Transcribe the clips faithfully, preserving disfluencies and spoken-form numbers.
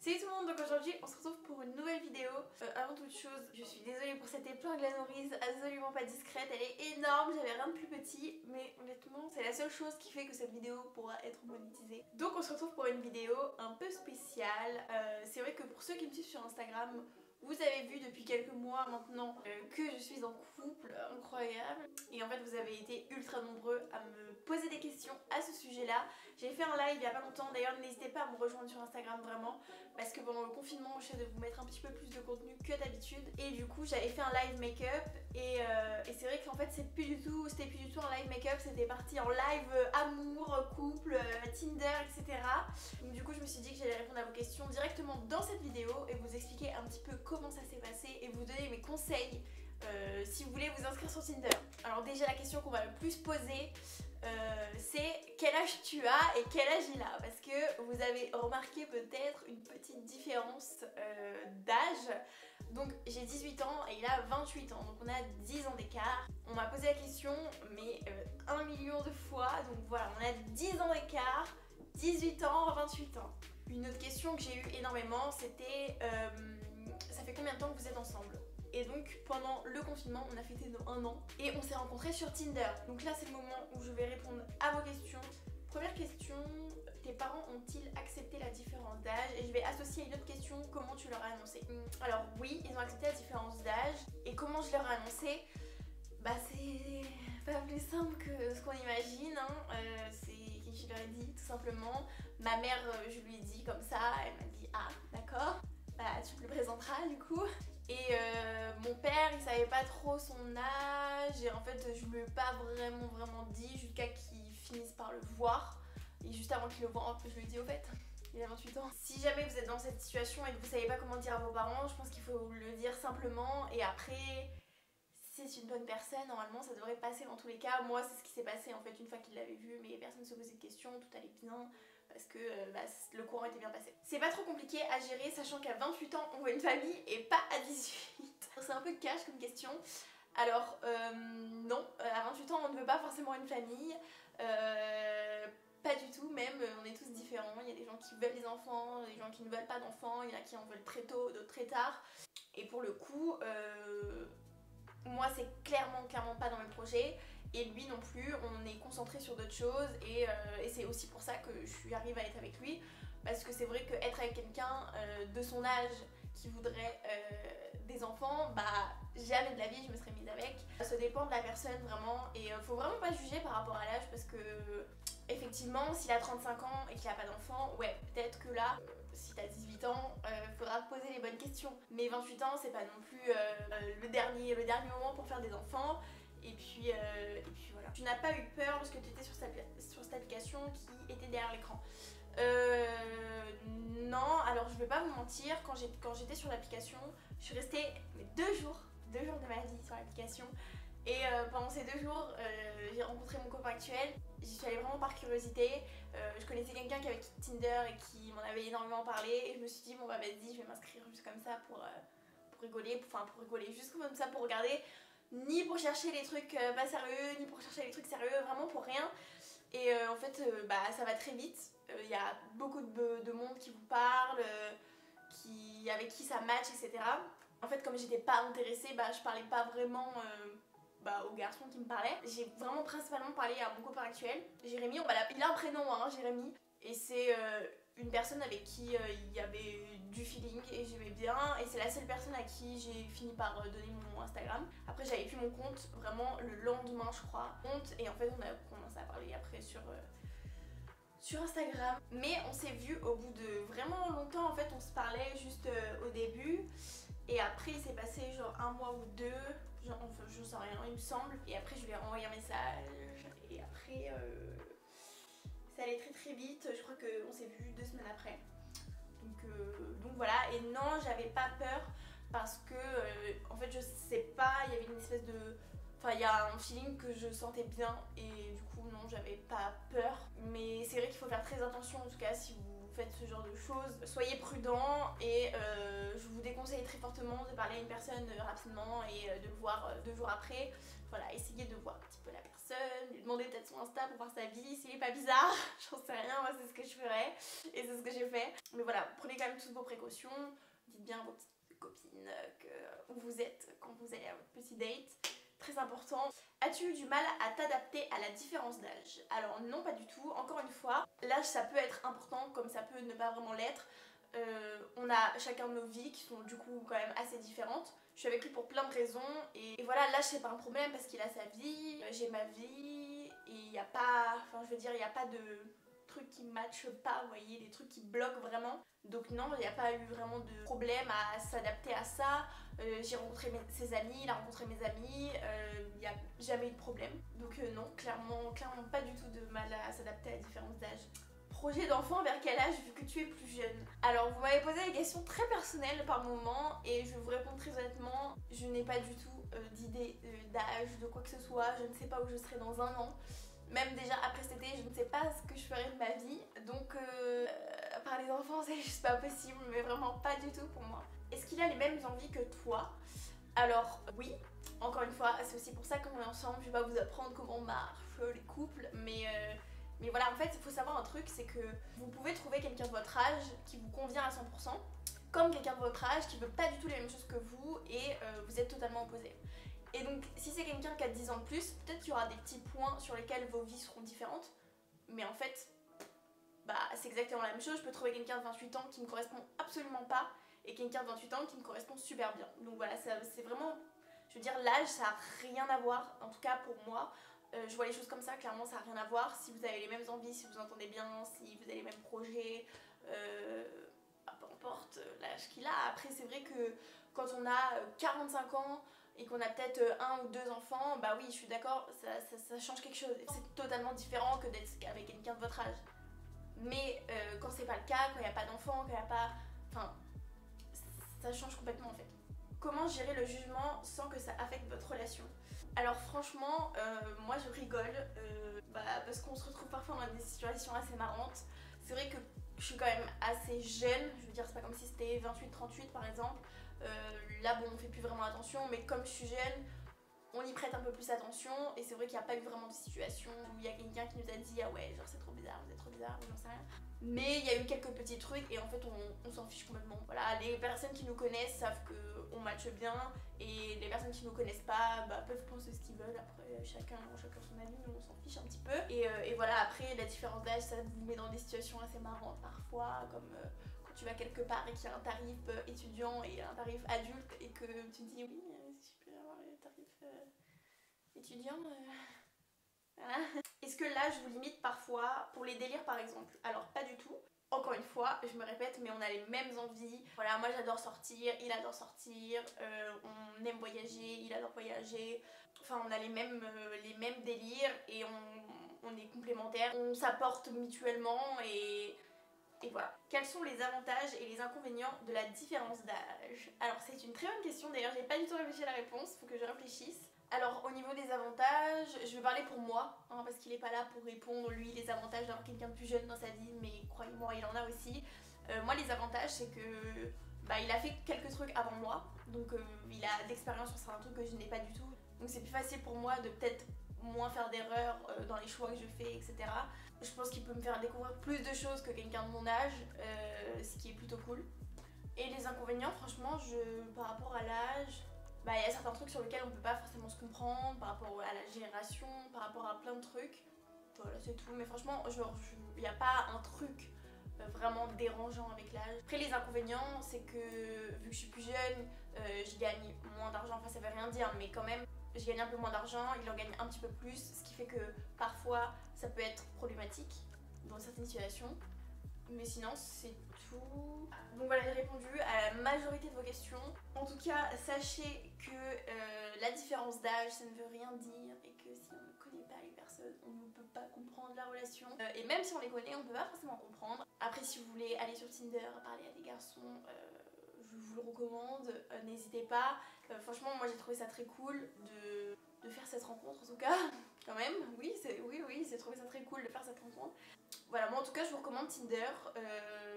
Salut tout le monde, donc aujourd'hui on se retrouve pour une nouvelle vidéo. Euh, avant toute chose, je suis désolée pour cette épingle à nourrice absolument pas discrète, elle est énorme, j'avais rien de plus petit, mais honnêtement c'est la seule chose qui fait que cette vidéo pourra être monétisée. Donc on se retrouve pour une vidéo un peu spéciale. Euh, c'est vrai que pour ceux qui me suivent sur Instagram, vous avez vu depuis quelques mois maintenant euh, que je suis en couple, incroyable. Et en fait vous avez été ultra nombreux à me poser des questions à ce sujet là. J'ai fait un live il y a pas longtemps, d'ailleurs n'hésitez pas à me rejoindre sur Instagram vraiment. Parce que pendant le confinement j'essaie de vous mettre un petit peu plus de contenu que d'habitude. Et du coup j'avais fait un live make-up. Et, euh, et c'est vrai qu'en fait c'est plus du tout, c'était plus du tout un live make-up, c'était parti en live euh, amour, couple, euh, Tinder, et cetera. Donc du coup je me suis dit que j'allais répondre à vos questions directement dans cette vidéo et vous expliquer un petit peu comment ça s'est passé et vous donner mes conseils euh, si vous voulez vous inscrire sur Tinder. Alors déjà la question qu'on va le plus poser euh, c'est quel âge tu as et quel âge il a, parce que vous avez remarqué peut-être une petite différence euh, d'âge. Donc j'ai dix-huit ans et il a vingt-huit ans, donc on a dix ans d'écart. On m'a posé la question mais euh, un million de fois, donc voilà, on a dix ans d'écart, dix-huit ans, vingt-huit ans. Une autre question que j'ai eu énormément c'était euh, ça fait combien de temps que vous êtes ensemble? Et donc pendant le confinement on a fêté nos un an et on s'est rencontrés sur Tinder. Donc là c'est le moment où je vais répondre à vos questions. Première question, tes parents ont-ils accepté la différence d'âge? Et je vais associer une autre question, comment tu leur as annoncé? Alors oui, ils ont accepté la différence d'âge. Et comment je leur ai annoncé? Bah c'est pas plus simple que ce qu'on imagine, hein. euh, c'est que je leur ai dit tout simplement. Ma mère, je lui ai dit comme ça, elle m'a dit ah d'accord, bah tu me le présenteras du coup. Et euh, mon père il savait pas trop son âge et en fait je lui ai pas vraiment vraiment dit jusqu'à qu'il finisse par le voir. Et juste avant qu'il le voie je lui ai dit au fait il a vingt-huit ans. Si jamais vous êtes dans cette situation et que vous savez pas comment dire à vos parents, je pense qu'il faut le dire simplement et après si c'est une bonne personne normalement ça devrait passer dans tous les cas. Moi c'est ce qui s'est passé en fait une fois qu'il l'avait vu, mais personne ne se posait de questions, tout allait bien. Parce que euh, bah, le courant était bien passé. C'est pas trop compliqué à gérer sachant qu'à vingt-huit ans on veut une famille et pas à dix-huit. C'est un peu cash comme question. Alors euh, non, à vingt-huit ans on ne veut pas forcément une famille. Euh, pas du tout même, on est tous différents. Il y a des gens qui veulent des enfants, des gens qui ne veulent pas d'enfants, il y en a qui en veulent très tôt, d'autres très tard. Et pour le coup, euh, moi c'est clairement clairement pas dans mes projets. Et lui non plus, on est concentré sur d'autres choses et, euh, et c'est aussi pour ça que je suis arrivée à être avec lui. Parce que c'est vrai qu'être avec quelqu'un euh, de son âge qui voudrait euh, des enfants, bah jamais de la vie je me serais mise avec. Ça dépend de la personne vraiment et euh, faut vraiment pas juger par rapport à l'âge parce que effectivement s'il a trente-cinq ans et qu'il a pas d'enfant, ouais peut-être que là, euh, si t'as dix-huit ans, euh, faudra poser les bonnes questions. Mais vingt-huit ans c'est pas non plus euh, le, dernier, le dernier moment pour faire des enfants. Et puis, euh, et puis voilà. Tu n'as pas eu peur lorsque tu étais sur cette, sur cette application qui était derrière l'écran? Euh, non, alors je vais pas vous mentir, quand j'étais sur l'application, je suis restée mais deux jours, deux jours de ma vie sur l'application. Et euh, pendant ces deux jours, euh, j'ai rencontré mon copain actuel. J'y suis allée vraiment par curiosité. Euh, je connaissais quelqu'un qui avait Tinder et qui m'en avait énormément parlé. Et je me suis dit, bon bah vas-y, je vais m'inscrire juste comme ça pour, euh, pour rigoler. Enfin, pour rigoler, juste comme ça pour regarder. Ni pour chercher les trucs euh, pas sérieux, ni pour chercher les trucs sérieux, vraiment pour rien. Et euh, en fait, euh, bah, ça va très vite. Il euh, y a beaucoup de, de monde qui vous parle, euh, qui, avec qui ça match, et cetera. En fait, comme j'étais pas intéressée, bah, je parlais pas vraiment euh, bah, au garçon qui me parlait. J'ai vraiment principalement parlé à mon copain actuel, Jérémy. On va il a un prénom, hein, Jérémy. Et c'est euh, une personne avec qui euh, il y avait du feeling et j'aimais bien. Et c'est la seule personne à qui j'ai fini par euh, donner mon Instagram. Après j'avais plus mon compte vraiment le lendemain je crois. Compte, et en fait on a commencé à parler après sur, euh, sur Instagram. Mais on s'est vu au bout de vraiment longtemps en fait. On se parlait juste euh, au début. Et après il s'est passé genre un mois ou deux. Genre, enfin je sais rien il me semble. Et après je lui ai envoyé un message. Et après... Euh... ça allait très très vite, je crois qu'on s'est vu deux semaines après. Donc, euh, donc voilà, et non, j'avais pas peur parce que, euh, en fait, je sais pas, il y avait une espèce de... Enfin, il y a un feeling que je sentais bien et du coup, non, j'avais pas peur. Mais c'est vrai qu'il faut faire très attention, en tout cas, si vous faites ce genre de choses. Soyez prudents et euh, je vous déconseille très fortement de parler à une personne rapidement et de le voir deux jours après. Voilà, essayez de voir un petit peu la personne, lui demander peut-être son Insta pour voir sa vie, s'il est pas bizarre, j'en sais rien, moi c'est ce que je ferais et c'est ce que j'ai fait. Mais voilà, prenez quand même toutes vos précautions, dites bien à vos petites copines que, où vous êtes quand vous allez à votre petit date. Très important. As-tu eu du mal à t'adapter à la différence d'âge? Alors non, pas du tout. Encore une fois, l'âge ça peut être important comme ça peut ne pas vraiment l'être. Euh, on a chacun nos vies qui sont du coup quand même assez différentes. Je suis avec lui pour plein de raisons et, et voilà, l'âge c'est pas un problème parce qu'il a sa vie, j'ai ma vie et il n'y a pas, enfin je veux dire, il n'y a pas de trucs qui matchent pas, vous voyez, des trucs qui bloquent vraiment. Donc non, il n'y a pas eu vraiment de problème à s'adapter à ça. Euh, j'ai rencontré mes, ses amis, il a rencontré mes amis, euh, il n'y a jamais eu de problème. Donc euh, non, clairement, clairement pas du tout de mal à s'adapter à la différence d'âge. Projet d'enfant vers quel âge vu que tu es plus jeune? Alors vous m'avez posé des questions très personnelles par moment et je vais vous répondre très honnêtement, je n'ai pas du tout euh, d'idée euh, d'âge, de quoi que ce soit, je ne sais pas où je serai dans un an. Même déjà après cet été, je ne sais pas ce que je ferai de ma vie. Donc euh, euh, par les enfants c'est juste pas possible, mais vraiment pas du tout pour moi. Est-ce qu'il a les mêmes envies que toi? Alors oui, encore une fois, c'est aussi pour ça qu'on est ensemble, je vais pas vous apprendre comment marchent les couples, mais... Euh, Mais voilà, en fait, il faut savoir un truc, c'est que vous pouvez trouver quelqu'un de votre âge qui vous convient à cent pour cent, comme quelqu'un de votre âge qui veut pas du tout les mêmes choses que vous et euh, vous êtes totalement opposés. Et donc, si c'est quelqu'un qui a dix ans de plus, peut-être qu'il y aura des petits points sur lesquels vos vies seront différentes, mais en fait, bah, c'est exactement la même chose. Je peux trouver quelqu'un de vingt-huit ans qui ne me correspond absolument pas et quelqu'un de vingt-huit ans qui me correspond super bien. Donc voilà, c'est vraiment, je veux dire, l'âge, ça n'a rien à voir, en tout cas pour moi. Euh, je vois les choses comme ça, clairement ça n'a rien à voir. Si vous avez les mêmes envies, si vous entendez bien, si vous avez les mêmes projets, euh, bah, peu importe l'âge qu'il a. Après c'est vrai que quand on a quarante-cinq ans et qu'on a peut-être un ou deux enfants, bah oui je suis d'accord, ça, ça, ça change quelque chose. C'est totalement différent que d'être avec quelqu'un de votre âge. Mais euh, quand c'est pas le cas, quand il n'y a pas d'enfants, quand il n'y a pas... Enfin, ça change complètement en fait. Comment gérer le jugement sans que ça affecte votre relation? Alors franchement, euh, moi je rigole euh, bah, parce qu'on se retrouve parfois dans des situations assez marrantes. C'est vrai que je suis quand même assez jeune, je veux dire c'est pas comme si c'était vingt-huit trente-huit par exemple. Euh, là bon on fait plus vraiment attention, mais comme je suis jeune, on y prête un peu plus attention et c'est vrai qu'il n'y a pas eu vraiment de situation où il y a quelqu'un qui nous a dit ah ouais genre c'est trop bizarre, vous êtes trop bizarre, j'en sais rien. Mais il y a eu quelques petits trucs et en fait on, on s'en fiche complètement. Voilà, les personnes qui nous connaissent savent qu'on matche bien et les personnes qui nous connaissent pas bah, peuvent penser ce qu'ils veulent. Après chacun, chacun son avis, nous on s'en fiche un petit peu. Et, euh, et voilà, après la différence d'âge ça vous met dans des situations assez marrantes parfois, comme euh, quand tu vas quelque part et qu'il y a un tarif euh, étudiant et un tarif adulte et que tu te dis oui euh, si je peux avoir le tarif euh, étudiant. Euh... Voilà. Est-ce que l'âge vous limite parfois pour les délires par exemple? Alors pas du tout. Encore une fois, je me répète, mais on a les mêmes envies. Voilà, moi j'adore sortir, il adore sortir, euh, on aime voyager, il adore voyager. Enfin, on a les mêmes, euh, les mêmes délires et on, on est complémentaires. On s'apporte mutuellement et, et voilà. Quels sont les avantages et les inconvénients de la différence d'âge? Alors c'est une très bonne question, d'ailleurs j'ai pas du tout réfléchi à la réponse, faut que je réfléchisse. Alors au niveau des avantages, je vais parler pour moi, hein, parce qu'il n'est pas là pour répondre lui les avantages d'avoir quelqu'un de plus jeune dans sa vie, mais croyez-moi il en a aussi. Euh, moi les avantages c'est que bah, il a fait quelques trucs avant moi, donc euh, il a d'expérience sur certains trucs que je n'ai pas du tout. Donc c'est plus facile pour moi de peut-être moins faire d'erreurs euh, dans les choix que je fais, et cetera. Je pense qu'il peut me faire découvrir plus de choses que quelqu'un de mon âge, euh, ce qui est plutôt cool. Et les inconvénients, franchement, je, par rapport à l'âge, bah, y a certains trucs sur lesquels on peut pas forcément se comprendre, par rapport à la génération, par rapport à plein de trucs. Voilà, c'est tout. Mais franchement, il n'y a pas un truc vraiment dérangeant avec l'âge. Après, les inconvénients, c'est que vu que je suis plus jeune, euh, je gagne moins d'argent. Enfin, ça veut rien dire, mais quand même, je gagne un peu moins d'argent, il en gagne un petit peu plus, ce qui fait que parfois, ça peut être problématique dans certaines situations. Mais sinon c'est tout. Donc voilà, j'ai répondu à la majorité de vos questions. En tout cas, sachez que euh, la différence d'âge ça ne veut rien dire et que si on ne connaît pas les personnes, on ne peut pas comprendre la relation. Euh, et même si on les connaît, on ne peut pas forcément comprendre. Après, si vous voulez aller sur Tinder, parler à des garçons, euh, je vous le recommande, euh, n'hésitez pas. Euh, franchement, moi j'ai trouvé ça très cool de, de faire cette rencontre en tout cas. Quand même, oui, oui, oui, j'ai trouvé ça très cool de faire cette rencontre. Voilà, moi en tout cas je vous recommande Tinder, euh,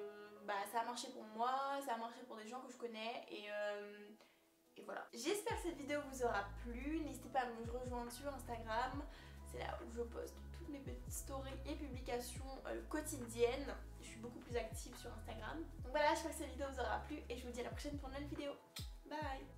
bah ça a marché pour moi, ça a marché pour des gens que je connais et, euh, et voilà. J'espère que cette vidéo vous aura plu, n'hésitez pas à me rejoindre sur Instagram, c'est là où je poste toutes mes petites stories et publications euh, quotidiennes. Je suis beaucoup plus active sur Instagram. Donc voilà, j'espère que cette vidéo vous aura plu et je vous dis à la prochaine pour une nouvelle vidéo. Bye.